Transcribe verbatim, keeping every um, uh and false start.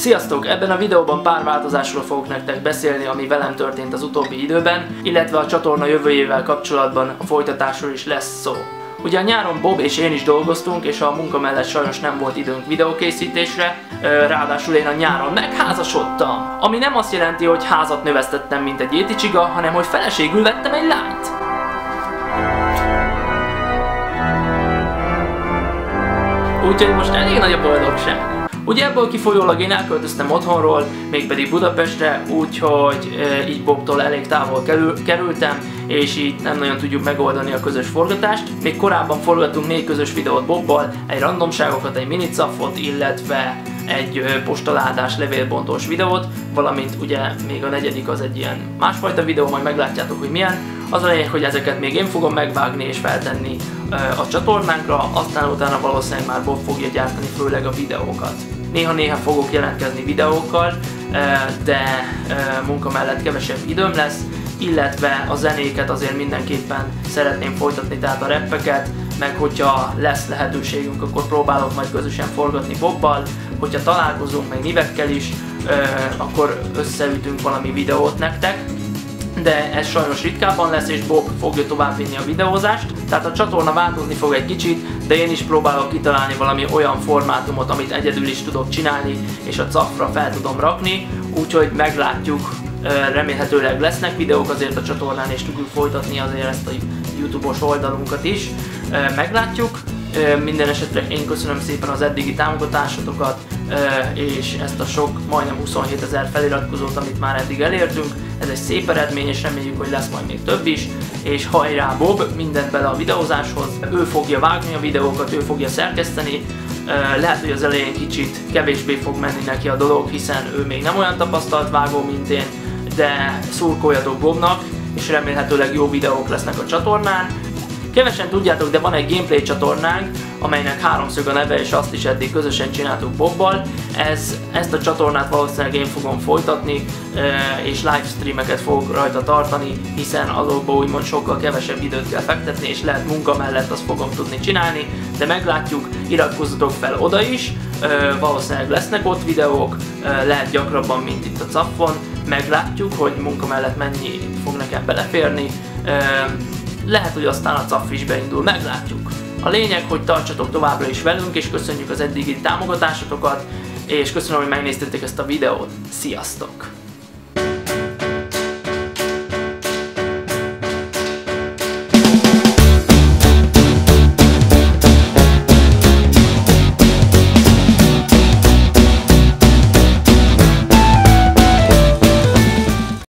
Sziasztok! Ebben a videóban pár változásról fogok nektek beszélni, ami velem történt az utóbbi időben, illetve a csatorna jövőjével kapcsolatban a folytatásról is lesz szó. Ugye a nyáron Bob és én is dolgoztunk, és a munka mellett sajnos nem volt időnk videókészítésre, ráadásul én a nyáron megházasodtam. Ami nem azt jelenti, hogy házat növesztettem, mint egy éti csiga, hanem hogy feleségül vettem egy lányt. Úgyhogy most elég nagy a boldogság. Ugye ebből kifolyólag én elköltöztem otthonról, mégpedig Budapestre, úgyhogy e, így Bobtól elég távol kerül, kerültem, és így nem nagyon tudjuk megoldani a közös forgatást. Még korábban forgattunk négy közös videót Bobbal, egy randomságokat, egy minicafot, illetve egy e, postaládás, levélbontós videót, valamint ugye még a negyedik az egy ilyen másfajta videó, majd meglátjátok, hogy milyen. Az a lényeg, hogy ezeket még én fogom megvágni és feltenni e, a csatornánkra, aztán utána valószínűleg már Bob fogja gyártani főleg a videókat. Néha-néha fogok jelentkezni videókkal, de munka mellett kevesebb időm lesz, illetve a zenéket azért mindenképpen szeretném folytatni, tehát a rappeket, meg hogyha lesz lehetőségünk, akkor próbálok majd közösen forgatni Bobbal, hogyha találkozunk meg Nivekkel is, akkor összeütünk valami videót nektek. De ez sajnos ritkábban lesz, és Bob fogja továbbvinni a videózást, tehát a csatorna változni fog egy kicsit, de én is próbálok kitalálni valami olyan formátumot, amit egyedül is tudok csinálni, és a cafra fel tudom rakni, úgyhogy meglátjuk, remélhetőleg lesznek videók azért a csatornán, és tudjuk folytatni azért ezt a YouTube-os oldalunkat is, meglátjuk. Minden esetre én köszönöm szépen az eddigi támogatásotokat, és ezt a sok, majdnem huszonhétezer feliratkozót, amit már eddig elértünk. Ez egy szép eredmény, és reméljük, hogy lesz majd még több is. És hajrá Bob, mindent bele a videózáshoz. Ő fogja vágni a videókat, ő fogja szerkeszteni. Lehet, hogy az elején kicsit kevésbé fog menni neki a dolog, hiszen ő még nem olyan tapasztalt vágó, mint én, de szurkoljatok Bobnak, és remélhetőleg jó videók lesznek a csatornán. Kevesen tudjátok, de van egy gameplay csatornánk, amelynek háromszög a neve, és azt is eddig közösen csináltuk Bobbal. Ez, ezt a csatornát valószínűleg én fogom folytatni, és livestreameket fogok rajta tartani, hiszen azokból úgymond sokkal kevesebb időt kell fektetni, és lehet munka mellett azt fogom tudni csinálni, de meglátjuk, iratkozzatok fel oda is, valószínűleg lesznek ott videók, lehet gyakrabban, mint itt a cafon, meglátjuk, hogy munka mellett mennyi fog nekem beleférni. Lehet, hogy aztán a caf is beindul, meglátjuk. A lényeg, hogy tartsatok továbbra is velünk, és köszönjük az eddigi támogatásotokat, és köszönöm, hogy megnéztétek ezt a videót. Sziasztok!